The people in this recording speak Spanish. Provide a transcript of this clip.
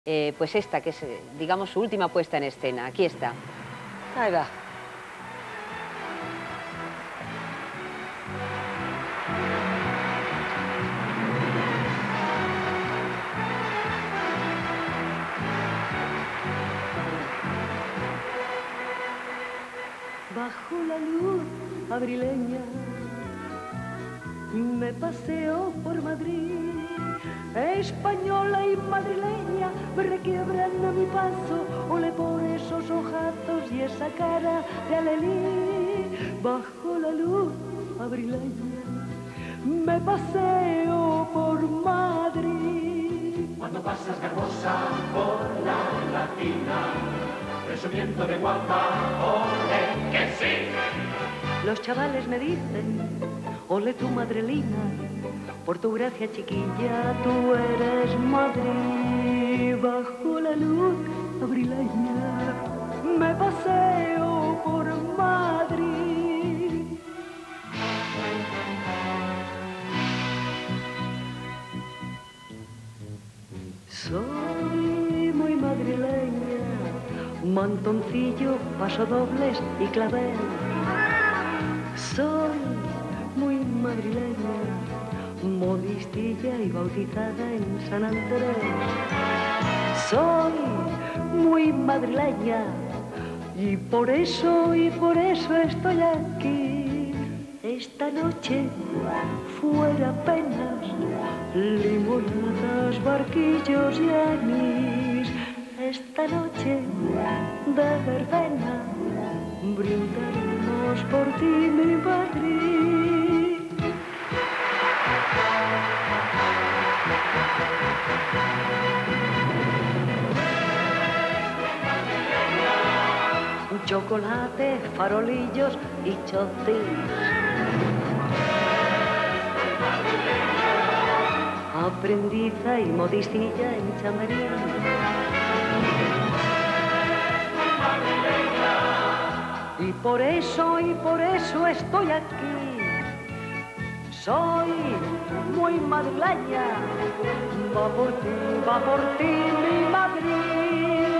pues esta, que es, digamos, su última puesta en escena. Aquí está. Ahí va. Bajo la luz abrileña me paseo por Madrid, española y madrileña me requiebran a mi paso, ole por esos ojazos y esa cara de alelí. Bajo la luz abrileña me paseo por Madrid. Cuando pasas garbosa por la Latina, presumiendo de guapa, ole que sí. Los chavales me dicen, ole tu madrelina, por tu gracia chiquilla tú eres Madrid. Bajo la luz abrileña me paseo por Madrid. Soy muy madrileña, montoncillo, pasodobles y clavel. Soy muy madrileña, modistilla y bautizada en San Andrés. Soy muy madrileña y por eso estoy aquí. Esta noche fuera penas, limonadas, barquillos y anís. Esta noche de verbena brindaremos por ti, mi Madrid. Chocolate, farolillos y chocis. Aprendiza y modistilla en Chamerín. Y por eso estoy aquí. Soy muy madrileña, va por ti, mi Madrid.